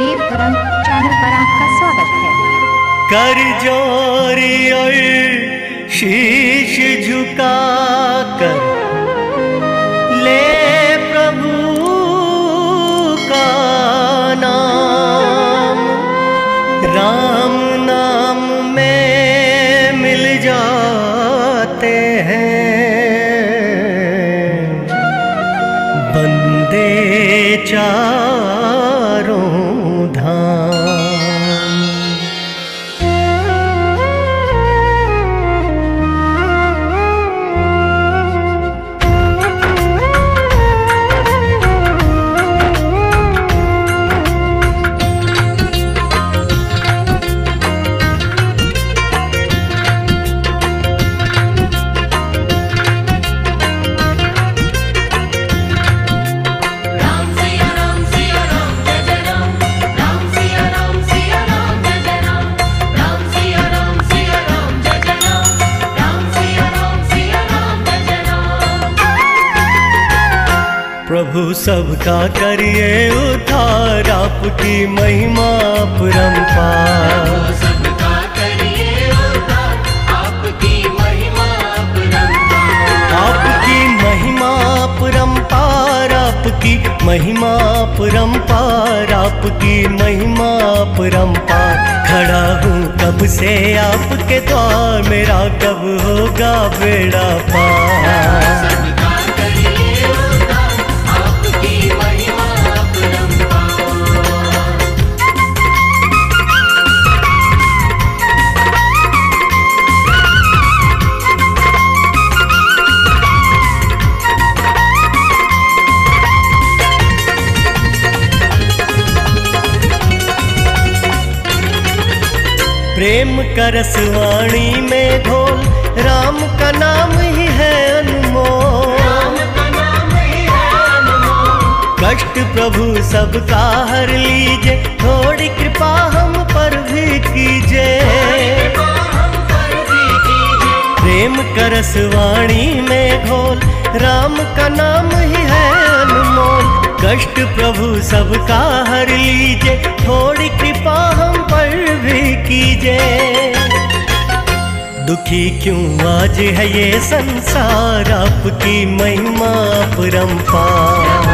देव तुरंत चैनल पर आपका स्वागत है। कर जोरी और शीश झुका कर ले प्रभु का नाम, राम नाम में मिल जाते हैं बंदे चारों धाम। प्रभु सबका करिए उद्धार, आपकी महिमा परंपार। सबका करिए उद्धार, आपकी महिमा परंपार। आपकी महिमा परंपार, आपकी महिमा परंपार, आपकी महिमा परंपार। खड़ा हूँ कब से आपके द्वार, मेरा कब होगा बेड़ा पार। प्रेम का रसवाणी में घोल, राम का नाम ही है अनमोल। कष्ट प्रभु सबका हर लीजिए, थोड़ी कृपा हम पर भी कीजिए। प्रेम का रसवाणी में घोल, राम का नाम ही है अनमोल। कष्ट प्रभु सबका हर लीजिए, थोड़ी कृपा हम पर भी कीजिए। दुखी क्यों आज है ये संसार, आपकी महिमा परंपार।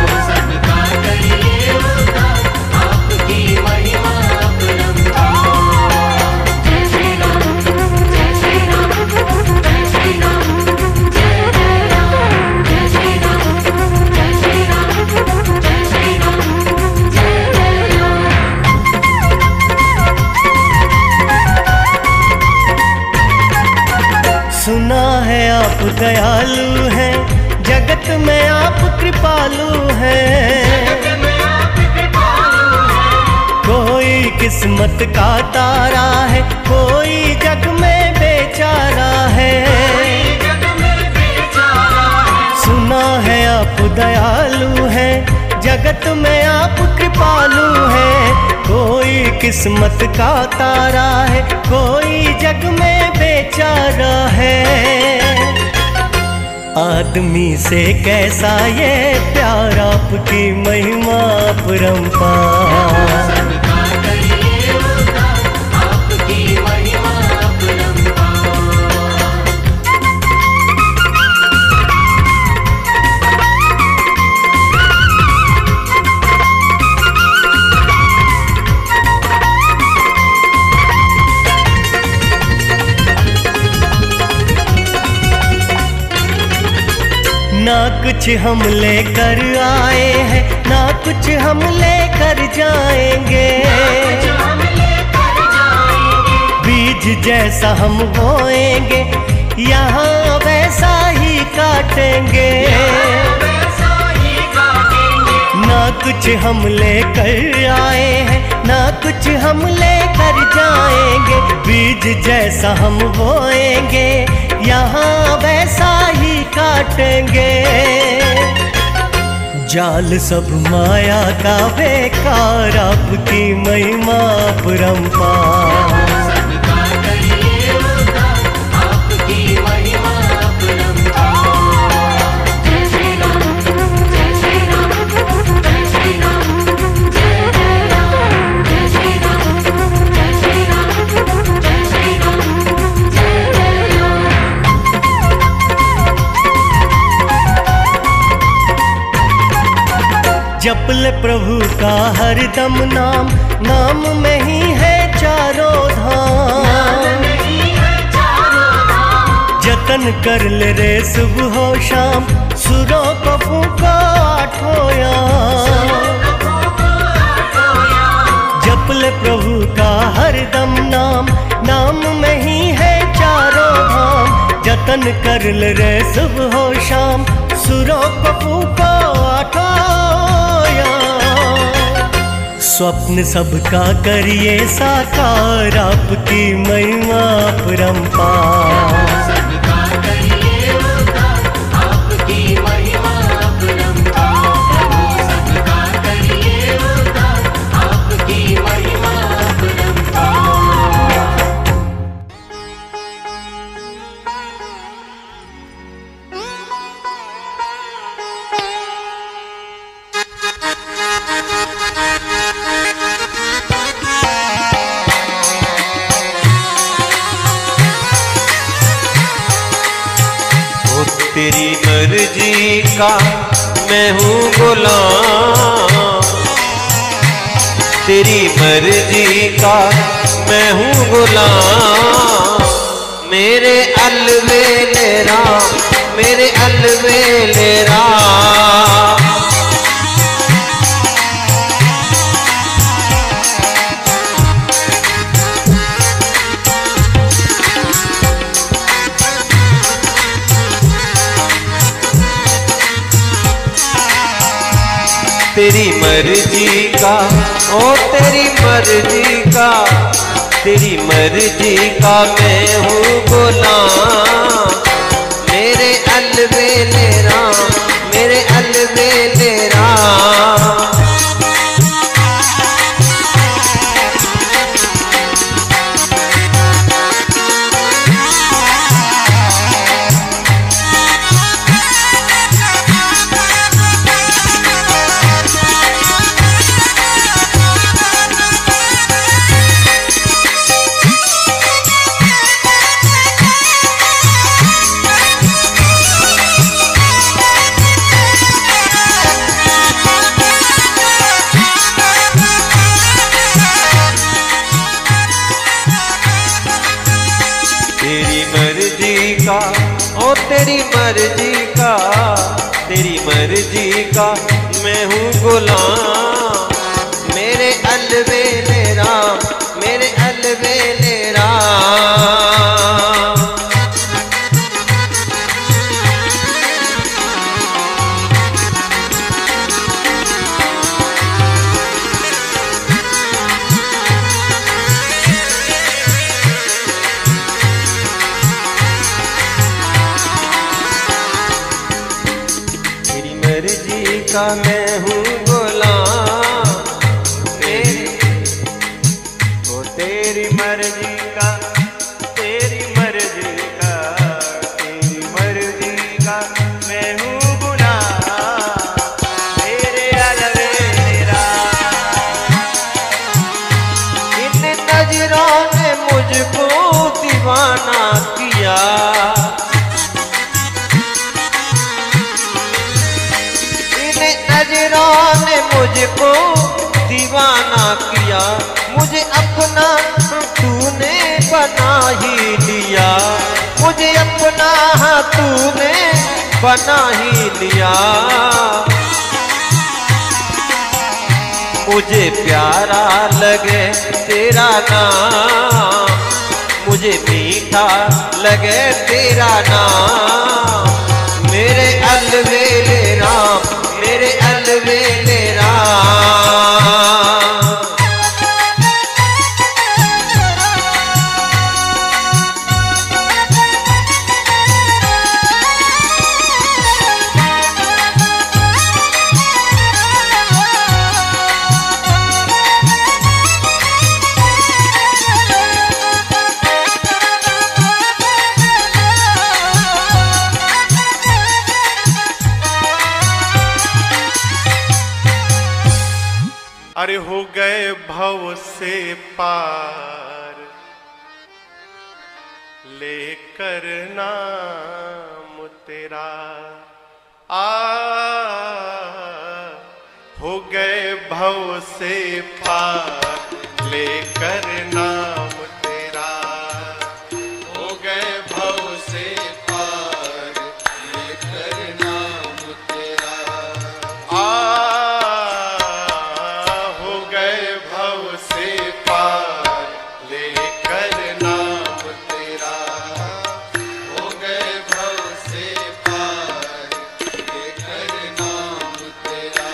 सुना है आप दयालु हैं, जगत में आप कृपालु हैं। कोई किस्मत का तारा है, कोई जग में बेचारा है। सुना है आप दयालु हैं, जगत में आप कृपालु हैं। कोई किस्मत का तारा है, कोई जग में बेचारा है। आदमी से कैसा ये प्यार, आपकी महिमा परंपार। ना कुछ हम लेकर आए हैं, ना कुछ हम लेकर जाएंगे। बीज जैसा हम बोएंगे, यहाँ वैसा ही काटेंगे। ना कुछ हम लेकर आए हैं, ना कुछ हम लेकर जाएंगे। बीज जैसा हम बोएंगे, यहाँ वैसा ही काटेंगे। जाल सब माया का बेकार, आपकी महिमा परंपार। प्रभु का हरदम नाम, नाम में ही है चारों धाम। जतन कर ले रे सुबह हो शाम, सुरों को फूंको आठों याम। जप ले प्रभु का हरदम नाम, नाम में ही है चारों धाम। जतन कर ले रे सुबह हो शाम, सुरों को फूंको आठों याम। स्वप्न सबका करिए साकार, आपकी महिमा परंपार। सबका करिए उद्धार, आपकी महिमा अपरंपार। प्रभु सबका करिए उद्धार, आपकी महिमा अपरंपार। तेरी मर्जी का मैं हूँ गुलाम, तेरी मर्जी का मैं हूँ गुलाम। मेरे अलवेले राम, मेरे अलवेले राम। तेरी मर्जी का, ओ तेरी मर्जी का, तेरी मर्जी का मैं हूँ गुलाम। मेरे अलवेले राम, मेरे अलवेले राम। तेरी मर्जी का, तेरी मर्जी का मैं हूँ गुलाम। मेरे अलवेले राम, मेरे अलवेले राम। का मैं हूँ गुलाम। तेरी, ओ तेरी मर्जी का, तेरी मर्जी का, तेरी मर्जी का मैं हूँ गुलाम। मेरे अलवेले राम। इन नजरों ने मुझको दीवाना किया, नजरों ने मुझको दीवाना किया। मुझे अपना तूने बना ही लिया, मुझे अपना तूने बना ही लिया। मुझे प्यारा लगे तेरा नाम, मुझे मीठा लगे तेरा नाम। मेरे अलवेले राम, मेरे अलवेले राम। अरे हो गए भव से पार, लेकर नाम तेरा। हो गए भव से पार लेकर नाम तेरा। हो गए भव से पार लेकर नाम तेरा। हो गए भव से पार लेकर नाम तेरा। हो गए भव से पार लेकर नाम तेरा।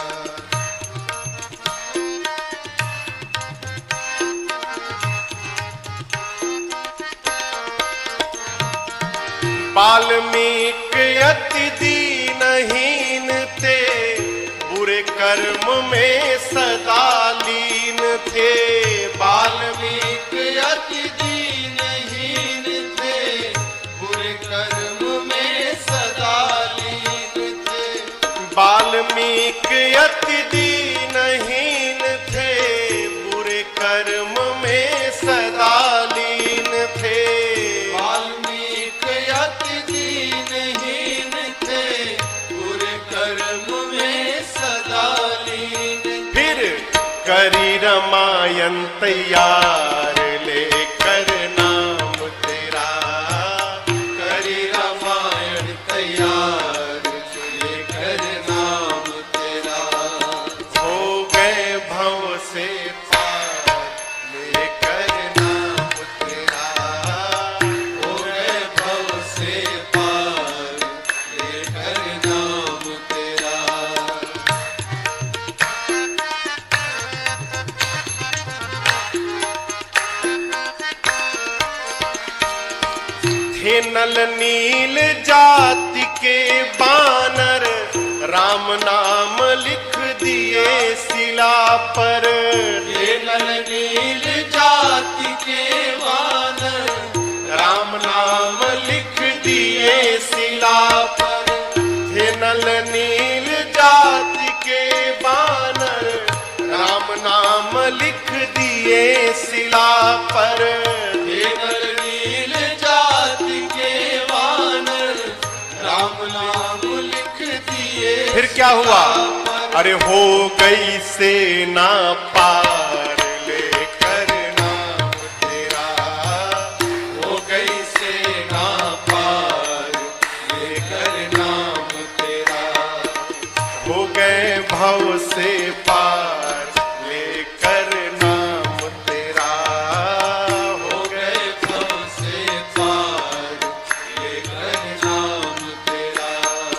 वाल्मीकि अति दीनहीन थे, बुरे कर्म में सदा लीन थे। वाल्मीकि अति दीनहीन थे, बुरे कर्म में सदा लीन थे। वाल्मीकि अति दीनहीन थे, बुरे कर्म में सदा लीन थे। वाल्मीकि अति दीनहीन थे, बुरे कर्म में सदा लीन। फिर करी रामायण तैयार लेकर नाम तेरा। करी रामायण तैयार लेकर नाम तेरा। हो गए भव से पार लेकर नाम तेरा। हो गए भव से पार लेकर नाम तेरा। थे नल नील जाति के बानर, राम नाम लिख दिए शिला पर। थे नल नील जाति के बानर, राम नाम लिख दिए शिला पर। थे नल नील जाति के बानर, राम नाम लिख दिए शिला पर। थे नल नील जाति के बानर, राम नाम लिख दिए। फिर क्या हुआ? अरे हो गई सेना पार लेकर नाम तेरा। हो गई सेना पार लेकर नाम तेरा। हो गए भव से पार लेकर नाम तेरा। हो गए भव से पार लेकर नाम तेरा।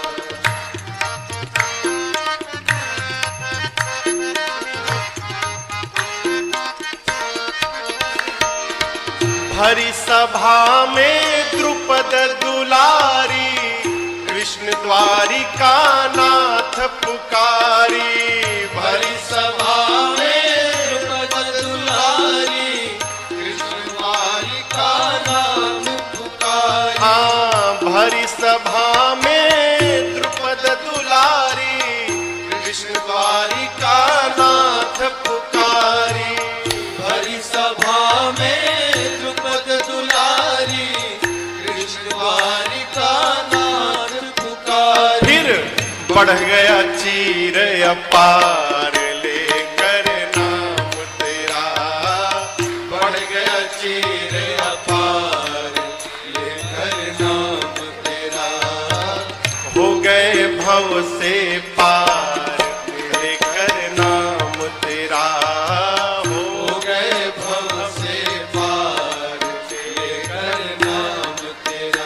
भरी सभा में द्रुपद दुलारी, कृष्ण द्वारिका नाथ पुकारी। भरी सभा में द्रुपद दुलारी, कृष्ण द्वारिका नाथ पुकारी। हाँ, भरी सभा में द्रुपद दुलारी, कृष्ण द्वारिका नाथ पुकारी। भरी सभा में द्रुपद दुलारी, कृष्ण द्वारिका नाथ पुकारी। फिर बढ़ गया चीर अपार लेकर नाम तेरा। बढ़ गया चीर अपार लेकर नाम तेरा। हो गए भव से पार लेकर नाम तेरा। हो गए भव से पार लेकर नाम तेरा।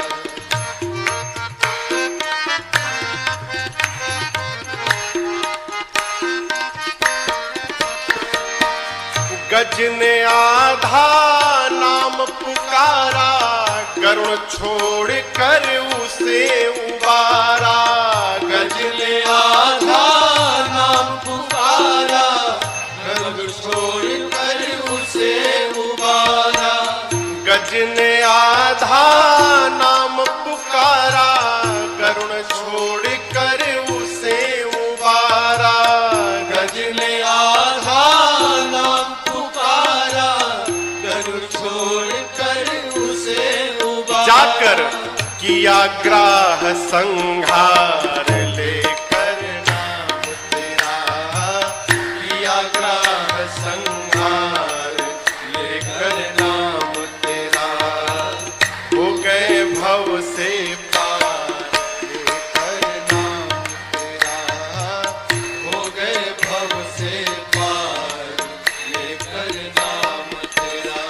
गज ने आधा नाम पुकारा, करुण छोड़ कर उसे उबारा। गज ने आधा नाम पुकारा, करुण छोड़ कर उसे उबारा। गज ने आधा नाम पुकारा, करुण छोड़ कर उसे उबारा। गज ने आधा नाम पुकारा, करुण छोड़ कर उसे उबारा। जाकर किया ग्राह संहार लेकर नाम तेरा। संहार लेकर नाम तेरा, हो गए भव से पार लेकर नाम तेरा, हो गए भव से पार लेकर नाम तेरा।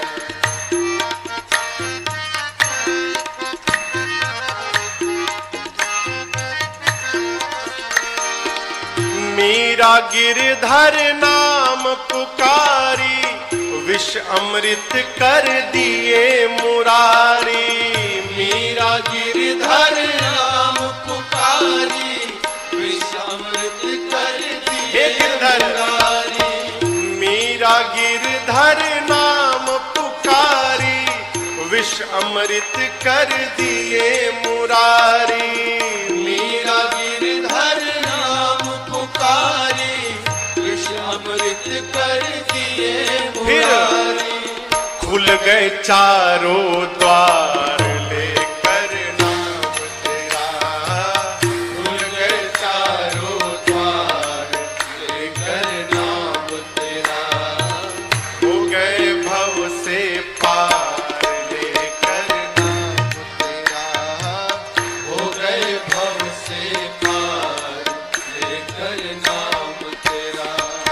मीरा गिरधर नाम पुकारी, विष अमृत कर दिए मुरारी। मीरा गिरधर नाम पुकारी, विष अमृत कर दिए मुरारी। मीरा गिरधर नाम पुकारी, विष अमृत कर दिए मुरारी। मीरा गिरधर नाम पुकारी, विष अमृत कर दिए मुरारी। खुल गए चारों द्वार लेकर नाम तेरा, खुल गए चारों द्वार लेकर नाम तेरा, हो गए भव से पार लेकर नाम तेरा, हो गए भव से पार लेकर नाम तेरा।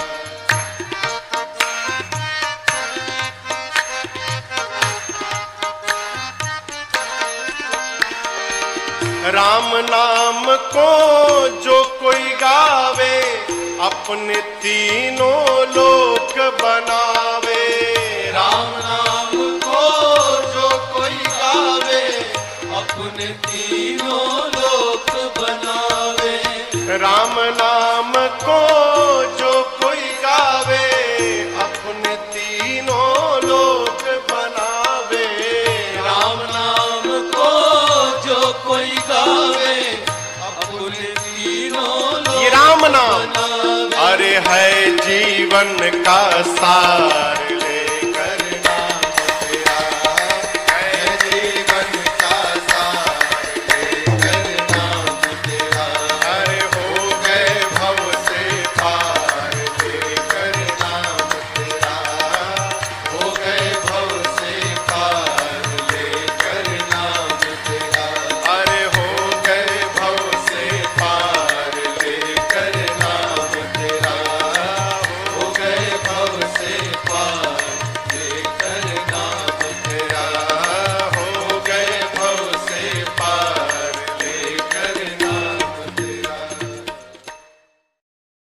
राम नाम को जो कोई गावे, अपने तीनों लोक बनावे। राम नाम को जो कोई गावे, अपने तीनों लोक बनावे। राम नाम को जो कोई गावे, अपने तीनों लोक बनावे। राम नाम को जो कोई गावे, अपने तीनों लोक। ये राम नाम अरे है जीवन का सार